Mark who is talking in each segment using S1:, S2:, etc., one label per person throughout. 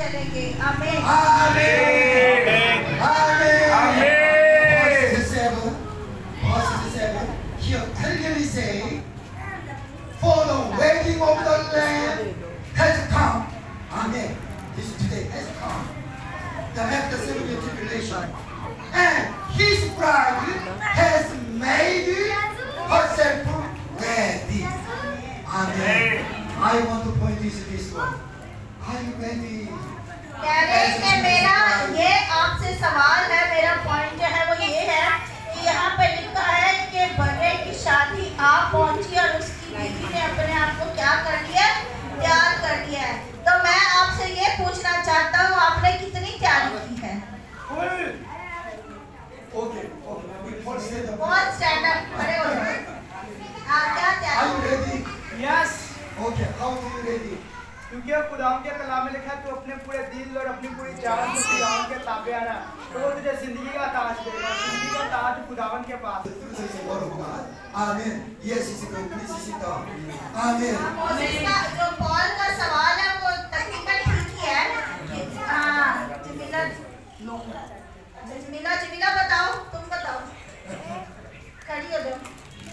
S1: चलेंगे। आमीन
S2: आमीन आमीन। He clearly say, for the wedding of the Lamb has come. Amen. This today has come. The after 7 year tribulation, and His bride has made herself ready. Amen. I want to point this one. Are you ready?
S1: मेरा ये आपसे सवाल है, मेरा point जो है वो ये है कि यहाँ पे लिखा है कि बड़े की शादी आप पहुंची और उसकी बीवी ने अपने आप को क्या कर लिया, तैयार कर लिया है। तो मैं आपसे ये पूछना चाहता हूँ, आपने कितनी तैयारी की है? बहुत स्टैंड अप खड़े हो जाओ। क्या तैयारी?
S2: Yes. Okay. How do you ready?
S3: क्योंकि खुदावन के कलाम में लिखा है तो अपने पूरे दिल और अपनी पूरी जान से खुदावन के ताबे आना, तो वो तुझे जिंदगी का ताज देगा। जिंदगी का ताज खुदावन के पास।
S2: आमीन। Yes, it's good. Please sit down. आमीन।
S1: जो पॉल का सवाल है वो तकरीबन ठीक ही है। हाँ, जिमिला बताओ, तुम बताओ। खड़ी हो जाओ।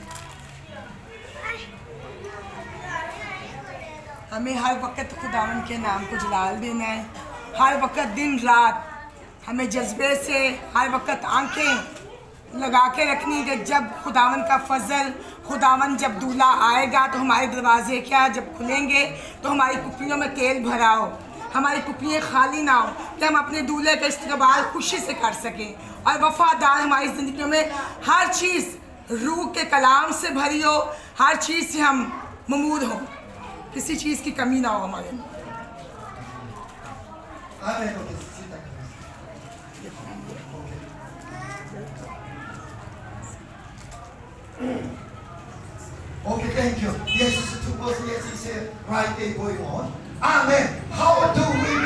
S4: हमें हर वक्त खुदावन के नाम को जलाल देना है, हर वक्त दिन रात हमें जज्बे से हर वक्त आंखें लगा के रखनी कि जब खुदावन का फजल, खुदावन जब दूल्हा आएगा तो हमारे दरवाजे क्या जब खुलेंगे तो हमारी कुप्पियों में तेल भरा हो, हमारी कुप्पियाँ खाली ना हो, कि हम अपने दूल्हे का इस्तकबाल खुशी से कर सकें और वफादार हमारी ज़िंदगियों में हर चीज़ रूह के कलाम से भरी हो, हर चीज़ से हम ममूद हों, किसी चीज़ की कमी ना हो हमारे में।
S2: Okay, thank you. Yes, it's 2 verse. Yes, he said right there going on. Amen. How do we